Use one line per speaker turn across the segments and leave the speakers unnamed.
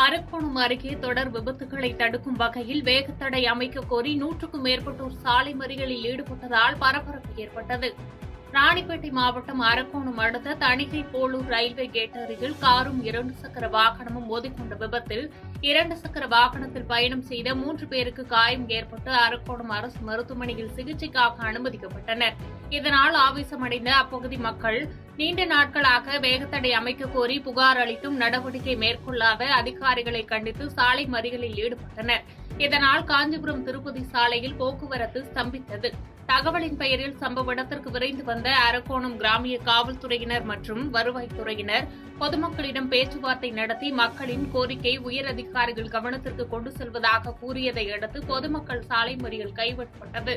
அரக்கோணம் அருகே தொடர் விபத்துகளை தடுக்கும் வகையில் வேகத்தடை அமைக்க கோரி 100க்கும் மேற்பட்டோர் சாலை மறியலில் ஈடுபட்டதால் பரபரப்பு ஏற்பட்டது. ராணிப்பேட்டை மாவட்டம் அரக்கோணம் அடுத்த தணிகை போலூர் ரயில்வே கேட் அருகில் காரும் 2 சக்கர வாகனமும் மோதிக்கொண்ட விபத்தில் 2 சக்கர வாகனத்தில் பயணம் செய்த 3 பேருக்கு காயம் ஏற்பட்டு அரக்கோணம் அரசு மருத்துவமனையில் சிகிச்சைக்காக அனுமதிக்கப்பட்டனர். இதனால் ஆவேசமடைந்த அப்பகுதி மக்கள் நீண்ட நாட்களாக வேகத்தடை அமைக்க கோரி புகார் அளித்தும் நடவடிக்கை மேற்கொள்ளாத அதிகாரிகளை கண்டித்து சாலை மறியலில் ஈடுபட்டனர். இதனால் காஞ்சிபுரம் திருப்பதி சாலையில் போக்குவரத்து ஸ்தம்பித்தது. தகவலின் பெயரில் சம்பவ இடத்திற்கு விரைந்து வந்த அரக்கோணம் கிராமிய காவல்துறையினர் மற்றும் வருவாய்த்துறையினர் பொதுமக்களிடம் பேச்சுவார்த்தை நடத்தி மக்களின் கோரிக்கை உயரதிகாரிகள் கவனத்திற்கு கொண்டு செல்வதாக கூறியதை அடுத்து பொதுமக்கள் சாலை மறியல் கைவிடப்பட்டது.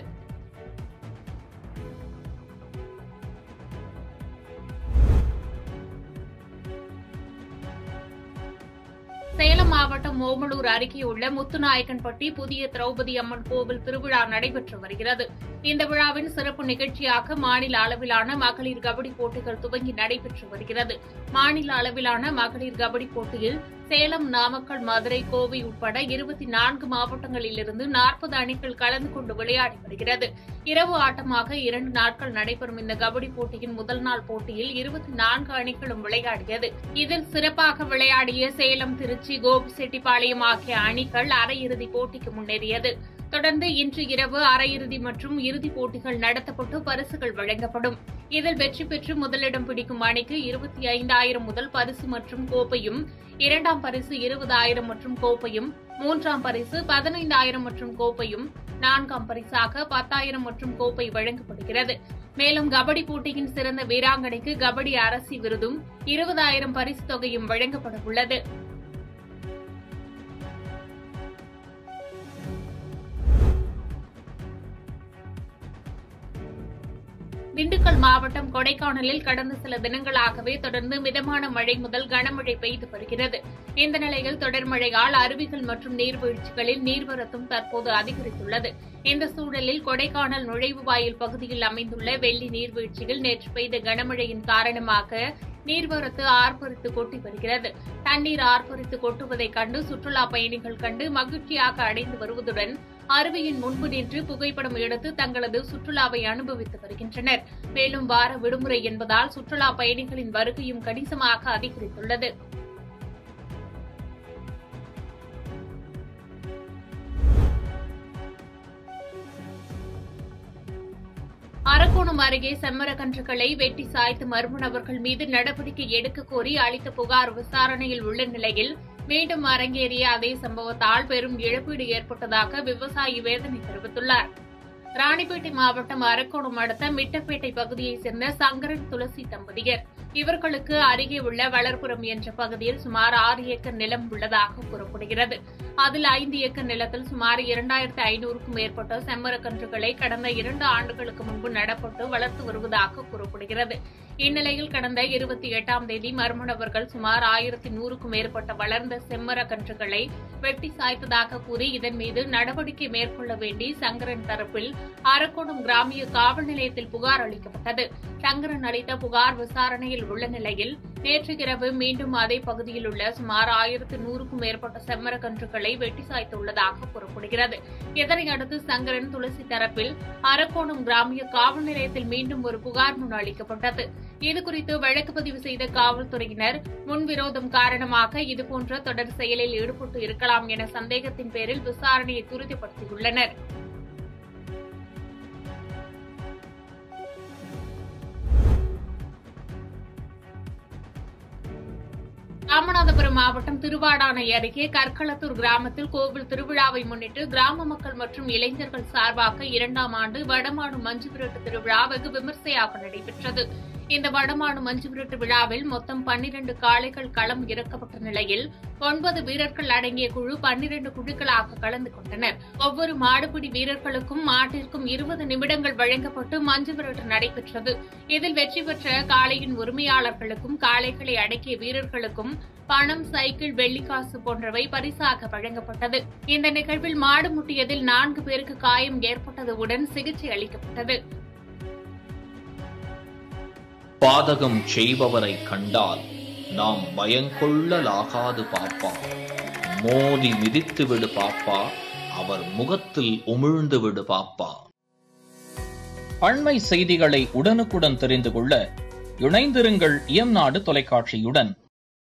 சேலம் மாவட்டம் ஓமலூர் அருகே உள்ள முத்துநாயக்கன்பட்டி புதிய திரௌபதி அம்மன் கோவில் திருவிழா நடைபெற்று வருகிறது. இந்த விழாவின் சிறப்பு நிகழ்ச்சியாக மாநில அளவிலான மகளிர் கபடி போட்டிகள் துவங்கி நடைபெற்று வருகிறது. மாநில அளவிலான மகளிர் கபடி போட்டியில் சேலம், நாமக்கல், மதுரை, கோவை உட்பட 24 மாவட்டங்களிலிருந்து 40 அணிகள் கலந்து கொண்டு விளையாடி வருகிறது. இரவு ஆட்டமாக 2 நாட்கள் நடைபெறும் இந்த கபடி போட்டியின் முதல் நாள் போட்டியில் 24 அணிகளும் விளையாடியது. இதில் சிறப்பாக விளையாடிய சேலம், திருச்சி, கோபிச்செட்டிப்பாளையம் ஆகிய அணிகள் அரையிறுதிப் போட்டிக்கு முன்னேறியது. தொடர்ந்து இன்று இரவு அரையிறுதி மற்றும் இறுதிப் போட்டிகள் நடத்தப்பட்டு பரிசுகள் வழங்கப்படும். இதில் வெற்றி பெற்று முதலிடம் பிடிக்கும் அணிக்கு 25,000 முதல் பரிசு மற்றும் கோப்பையும், 2ஆம் பரிசு 20,000 மற்றும் கோப்பையும், 3ஆம் பரிசு 15,000 மற்றும் கோப்பையும், 4ஆம் பரிசாக 10,000 மற்றும் கோப்பை வழங்கப்படுகிறது. மேலும் கபடி போட்டியின் சிறந்த வீராங்கனைக்கு கபடி அரசி விருதும் 20,000 பரிசு தொகையும் வழங்கப்பட உள்ளது. திண்டுக்கல் மாவட்டம் கொடைக்கானலில் கடந்த சில தினங்களாகவே தொடர்ந்து மிதமான மழை முதல் கனமழை பெய்து வருகிறது. இந்த நிலையில் தொடர் மழையால் அருவிகள் மற்றும் நீர்வீழ்ச்சிகளில் நீர்வரத்தும் தற்போது அதிகரித்துள்ளது. இந்த சூழலில் கொடைக்கானல் நுழைவுவாயில் பகுதியில் அமைந்துள்ள வெள்ளி நீர்வீழ்ச்சியில் நேற்று பெய்த கனமழையின் காரணமாக நீர்வரத்து ஆர்ப்பரித்து கொட்டி வருகிறது. தண்ணீர் ஆர்ப்பரித்து கொட்டுவதைக் கண்டு சுற்றுலாப் பயணிகள் கண்டு மகிழ்ச்சியாக அடைந்து வருவதுடன் அருவியின் முன்பு நின்று புகைப்படம் எடுத்து தங்களது சுற்றுலாவை அனுபவித்து வருகின்றனர். மேலும் வார விடுமுறை என்பதால் சுற்றுலாப் பயணிகளின் வருகையும் கணிசமாக அதிகரித்துள்ளது. அரக்கோணம் அருகே செம்மரக்கன்றுகளை வெட்டி சாய்த்து மர்ம நபர்கள் மீது நடவடிக்கை எடுக்க கோரி அளித்த புகார் விசாரணையில் உள்ள நிலையில் மீண்டும் அரங்கேறிய அதே சம்பவத்தால் பெரும் இழப்பீடு ஏற்பட்டதாக விவசாயி வேதனை தெரிவித்துள்ளார். ராணிப்பேட்டை மாவட்டம் அரக்கோணம் அடுத்த மிட்டப்பேட்டை பகுதியைச் சேர்ந்த சங்கரன் துளசி தம்பதியர். இவர்களுக்கு அருகே உள்ள வளர்புரம் என்ற பகுதியில் சுமார் 6 ஏக்கர் நிலம் உள்ளதாக கூறப்படுகிறது. அதில் 5 ஏக்கர் நிலத்தில் சுமார் 2,500க்கும் மேற்பட்ட செம்மரக்கன்றுகளை கடந்த 2 ஆண்டுகளுக்கு முன்பு நடப்பட்டு வளர்த்து வருவதாக கூறப்படுகிறது. இந்நிலையில் கடந்த 28ஆம் தேதி மர்ம நபர்கள் சுமார் 1,100க்கும் மேற்பட்ட வளர்ந்த செம்மரக்கன்றுகளை வெட்டி சாய்த்ததாக கூறி இதன் மீது நடவடிக்கை மேற்கொள்ள வேண்டி சங்கரன் தரப்பில் அரக்கோணம் கிராமிய காவல் நிலையத்தில் புகார் அளிக்கப்பட்டது. சங்கரன் அளித்த புகார் விசாரணையில் உள்ள நிலையில் நேற்று இரவு மீண்டும் அதே பகுதியில் உள்ள சுமார் 1,100க்கும் மேற்பட்ட செம்மரக்கன்றுகளை வெட்டி சாய்த்துள்ளதாக கூறப்படுகிறது. இதனையடுத்து சங்கரன் துளசி தரப்பில் அரக்கோணம் கிராமிய காவல் நிலையத்தில் மீண்டும் ஒரு புகார் மனு அளிக்கப்பட்டது. இதுகுறித்து வழக்கு பதிவு செய்த காவல்துறையினர் முன்விரோதம் காரணமாக இதுபோன்ற தொடர் செயலில் ஈடுபட்டு இருக்கலாம் என சந்தேகத்தின் பேரில் விசாரணையை துரிதப்படுத்தியுள்ளனர். ராமநாதபுரம் மாவட்டம் திருவாடானை அருகே கற்களத்தூர் கிராமத்தில் கோவில் திருவிழாவை முன்னிட்டு கிராம மக்கள் மற்றும் இளைஞர்கள் சார்பாக 2ஆம் ஆண்டு வடமாடு மஞ்சு விரட்டு திருவிழா வெகு விமர்சையாக நடைபெற்றது. இந்த வடமாடு மஞ்சு விரட்டு விழாவில் மொத்தம் 12 காளைகள் களம் இறக்கப்பட்ட நிலையில் 9 வீரர்கள் அடங்கிய குழு 12 குழுக்களாக கலந்து கொண்டனர். ஒவ்வொரு மாடுபிடி வீரர்களுக்கும் மாட்டிற்கும் 20 நிமிடங்கள் வழங்கப்பட்டு மஞ்சு விரட்டு நடைபெற்றது. இதில் வெற்றி பெற்ற காளையின் உரிமையாளர்களுக்கும் காளைகளை அடக்கிய வீரர்களுக்கும் பணம், சைக்கிள், வெள்ளிக்காசு போன்றவை பரிசாக வழங்கப்பட்டது. இந்த நிகழ்வில் மாடு முட்டியதில் 4 பேருக்கு காயம் ஏற்பட்டதுடன் சிகிச்சை அளிக்கப்பட்டது.
பாதகம் செய்பவரை கண்டால் நாம் பயங்கொள்ளலாகாது பாப்பா. மோதி மிதித்து விடு பாப்பா, அவர் முகத்தில் உமிழ்ந்து விடு பாப்பா. அண்மை செய்திகளை உடனுக்குடன் தெரிந்து கொள்ள இணைந்திருங்கள் எம் நாடு தொலைக்காட்சியுடன்.